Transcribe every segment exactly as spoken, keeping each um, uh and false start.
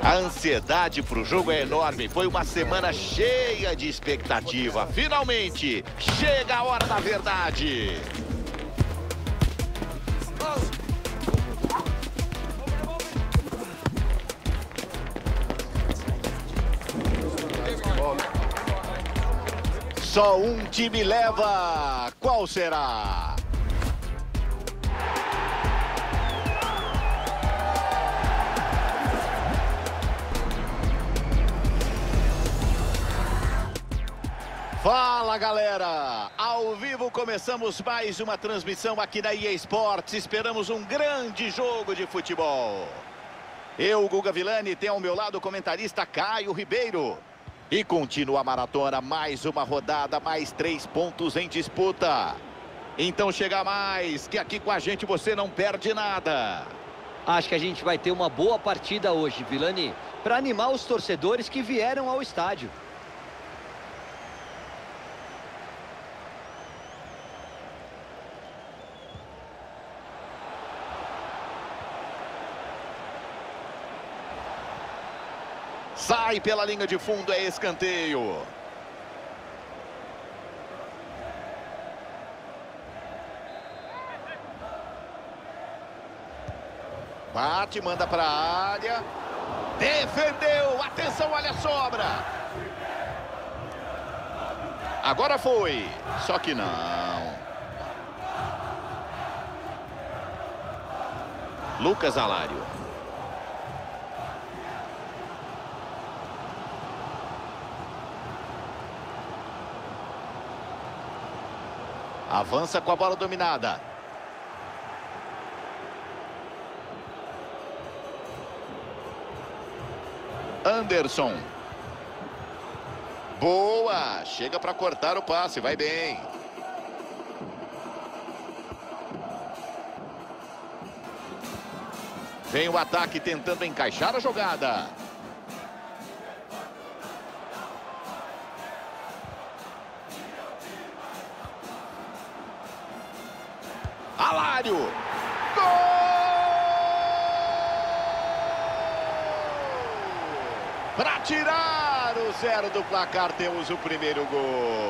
A ansiedade para o jogo é enorme. Foi uma semana cheia de expectativa. Finalmente, chega a hora da verdade. Só um time leva. Qual será? Fala, galera! Ao vivo começamos mais uma transmissão aqui na E A Sports. Esperamos um grande jogo de futebol. Eu, Guga Villani, tenho ao meu lado o comentarista Caio Ribeiro. E continua a maratona, mais uma rodada, mais três pontos em disputa. Então chega mais, que aqui com a gente você não perde nada. Acho que a gente vai ter uma boa partida hoje, Villani, para animar os torcedores que vieram ao estádio. Sai pela linha de fundo, é escanteio. Bate, manda para a área. Defendeu, atenção, olha a sobra. Agora foi, só que não. Lucas Alário. Avança com a bola dominada. Anderson. Boa! Chega para cortar o passe, vai bem. Vem o ataque tentando encaixar a jogada. Alário! Gol! Para tirar o zero do placar, temos o primeiro gol.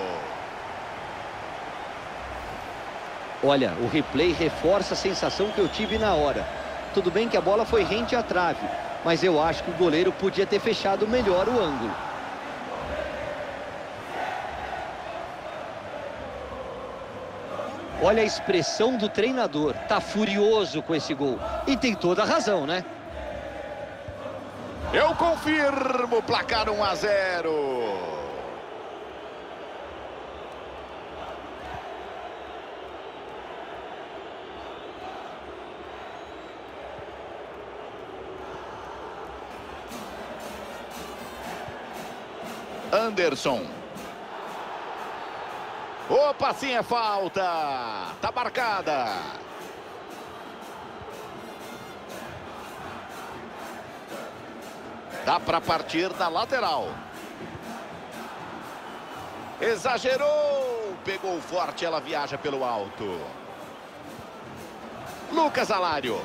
Olha, o replay reforça a sensação que eu tive na hora. Tudo bem que a bola foi rente à trave, mas eu acho que o goleiro podia ter fechado melhor o ângulo. Olha a expressão do treinador, tá furioso com esse gol. E tem toda a razão, né? Eu confirmo, placar um a zero. Anderson. Opa, sim, é falta. Tá marcada. Dá para partir na lateral. Exagerou. Pegou forte, ela viaja pelo alto. Lucas Alário.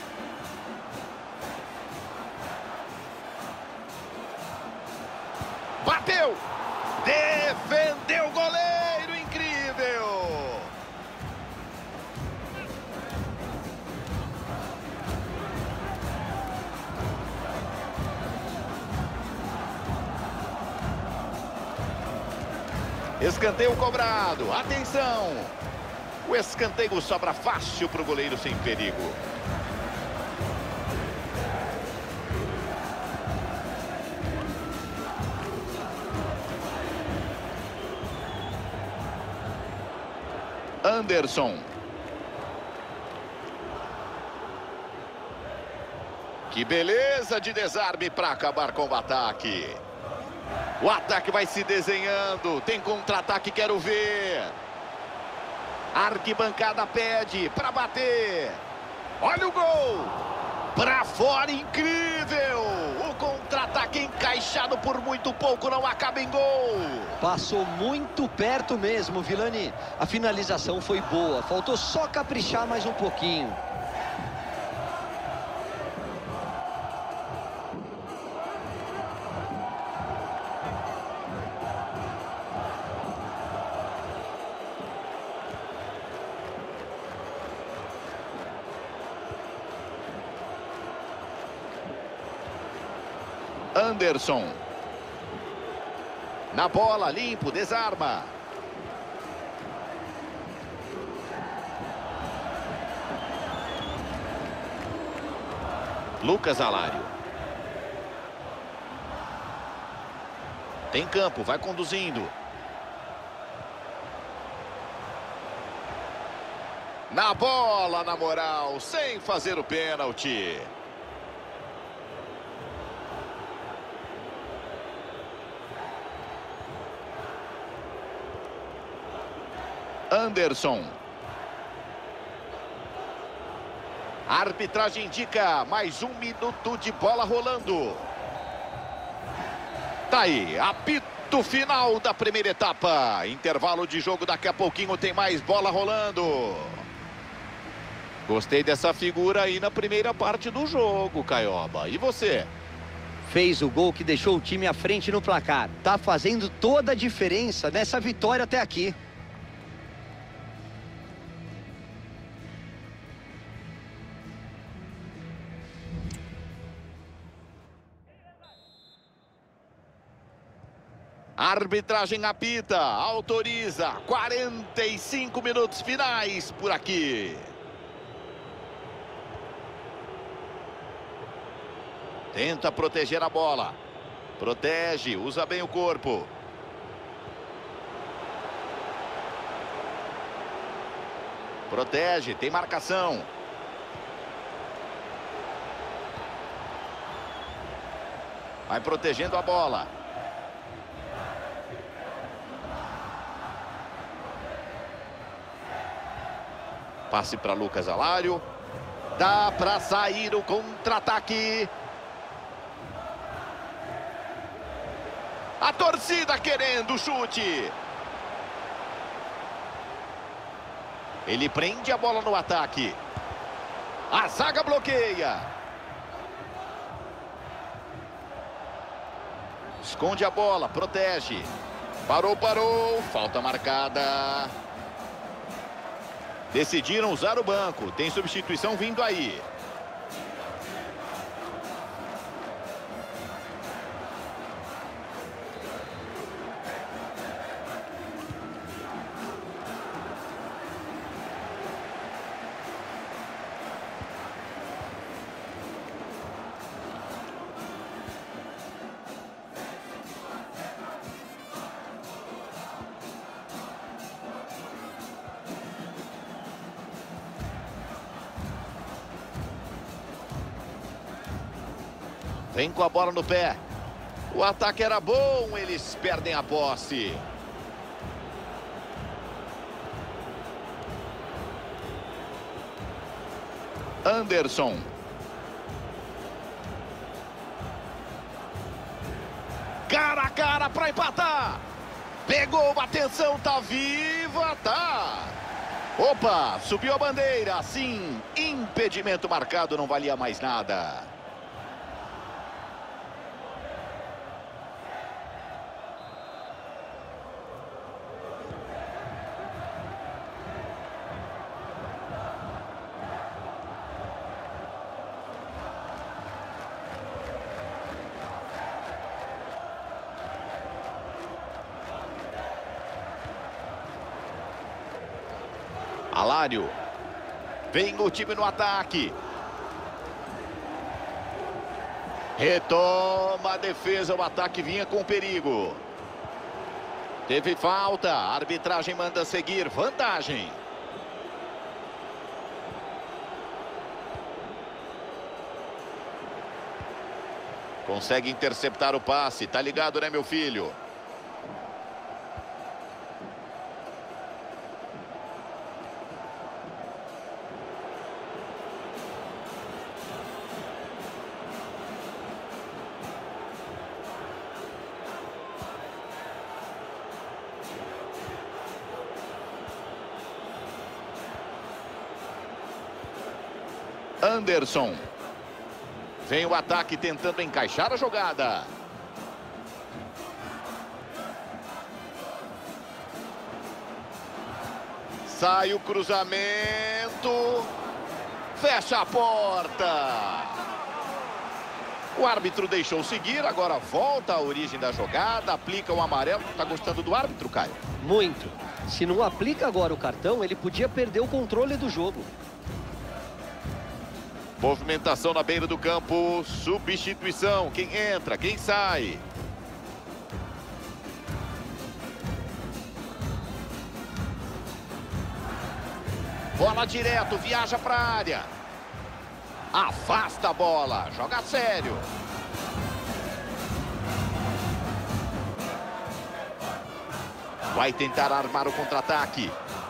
Bateu. Defendeu o goleiro. Incrível. Escanteio cobrado. Atenção. O escanteio sobra fácil para o goleiro sem perigo. Anderson. Que beleza de desarme para acabar com o ataque. O ataque vai se desenhando. Tem contra-ataque, quero ver. Arquibancada pede para bater. Olha o gol. Para fora, incrível. O contra-ataque encaixado por muito pouco, não acaba em gol. Passou muito perto mesmo, Villani. A finalização foi boa. Faltou só caprichar mais um pouquinho. Anderson. Na bola, limpo, desarma. Lucas Alário. Tem campo, vai conduzindo. Na bola, na moral, sem fazer o pênalti. Anderson. A arbitragem indica mais um minuto de bola rolando. Tá aí, apito final da primeira etapa. Intervalo de jogo, daqui a pouquinho tem mais bola rolando. Gostei dessa figura aí na primeira parte do jogo, Caioba. E você? Fez o gol que deixou o time à frente no placar. Tá fazendo toda a diferença nessa vitória até aqui. Arbitragem apita, autoriza. quarenta e cinco minutos finais por aqui. Tenta proteger a bola. Protege, usa bem o corpo. Protege, tem marcação. Vai protegendo a bola. Passe para Lucas Alário. Dá para sair o contra-ataque. A torcida querendo o chute. Ele prende a bola no ataque. A zaga bloqueia. Esconde a bola, protege. Parou, parou. Falta marcada. Decidiram usar o banco. Tem substituição vindo aí. Vem com a bola no pé. O ataque era bom, eles perdem a posse. Anderson. Cara a cara para empatar. Pegou, atenção, tá viva, tá. Opa, subiu a bandeira, sim. Impedimento marcado, não valia mais nada. Alário. Vem o time no ataque. Retoma a defesa. O ataque vinha com perigo. Teve falta. A arbitragem manda seguir. Vantagem. Consegue interceptar o passe. Tá ligado, né, meu filho? Anderson. Vem o ataque tentando encaixar a jogada. Sai o cruzamento. Fecha a porta. O árbitro deixou seguir, agora volta à origem da jogada, aplica o amarelo. Tá gostando do árbitro, Caio? Muito. Se não aplica agora o cartão, ele podia perder o controle do jogo. Movimentação na beira do campo, substituição. Quem entra, quem sai? Bola direto, viaja para a área. Afasta a bola, joga sério. Vai tentar armar o contra-ataque.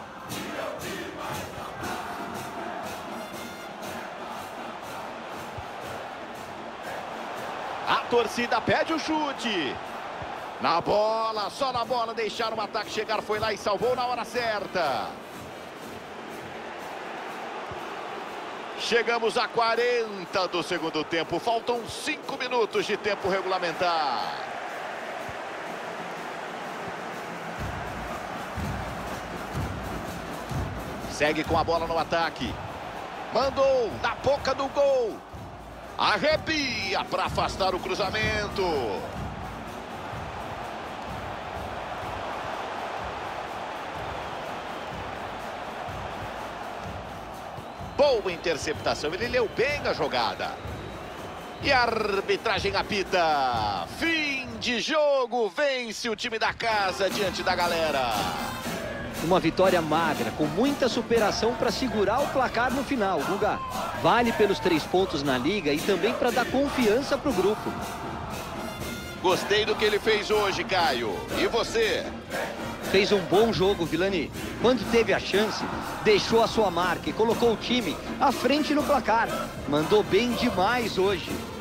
A torcida pede o chute. Na bola, só na bola, deixaram o ataque chegar, foi lá e salvou na hora certa. Chegamos a quarenta do segundo tempo, faltam cinco minutos de tempo regulamentar. Segue com a bola no ataque. Mandou na boca do gol. Arrepia para afastar o cruzamento. Boa interceptação, ele leu bem a jogada. E a arbitragem apita. Fim de jogo, vence o time da casa diante da galera. Uma vitória magra, com muita superação para segurar o placar no final, Guga. Vale pelos três pontos na liga e também para dar confiança para o grupo. Gostei do que ele fez hoje, Caio. E você? Fez um bom jogo, Vilani. Quando teve a chance, deixou a sua marca e colocou o time à frente no placar. Mandou bem demais hoje.